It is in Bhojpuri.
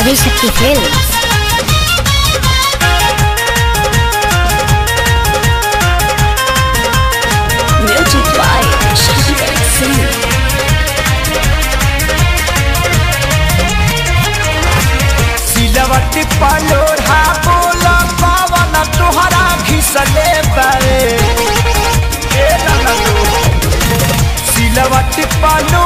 Adishakti films. Music by Shankar Singh. सिलवट पलोढ़ा बोला पावन तुहरा घिसले बारे सिलवट पलो